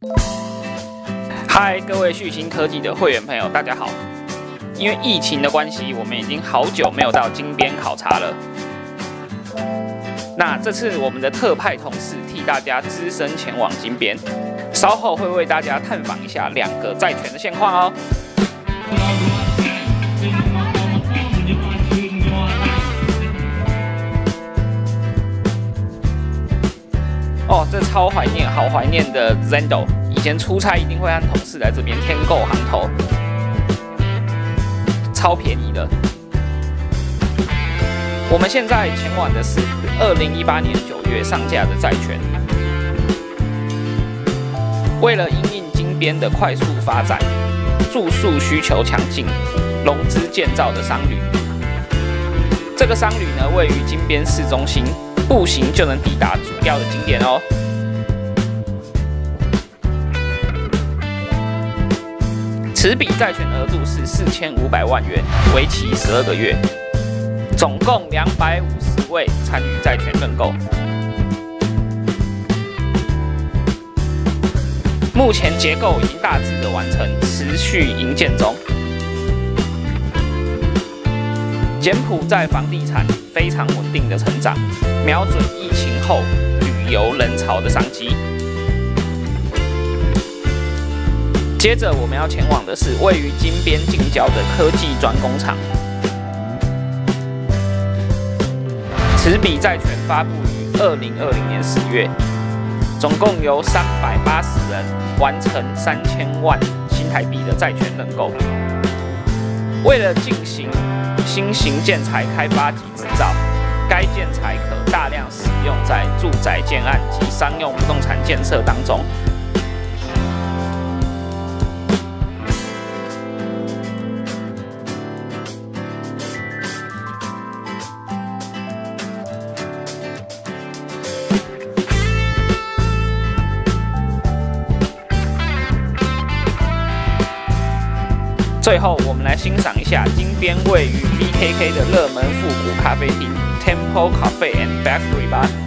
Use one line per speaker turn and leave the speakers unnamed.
嗨，各位旭星科技的会员朋友，大家好。因为疫情的关系，我们已经好久没有到金边考察了。那这次我们的特派同事替大家只身前往金边，稍后会为大家探访一下2个债权的现况哦。哦，这超怀念，好怀念的 Zendo。以前出差一定会和同事来这边添购行头，超便宜的。我们现在前往的是2018年9月上架的债权。为了因应金边的快速发展，住宿需求强劲，融资建造的商旅。这个商旅呢，位于金边市中心，步行就能抵达主要的景点哦。此笔债权额度是4500万元，为期12个月，总共250位参与债权认购。目前结构已经大致的完成，持续营建中。柬埔寨房地产非常稳定的成长，瞄准疫情后旅游人潮的商机。接着我们要前往的是位于金边近郊的科技专工厂。此笔债权发布于2020年10月，总共由380人完成3000万新台币的债权认购。为了进行新型建材开发及制造，该建材可大量使用在住宅建案及商用不动产建设当中。最后，我们来欣赏一下金边位于 BKK 的热门复古咖啡厅 Temple Cafe and Bakery 吧。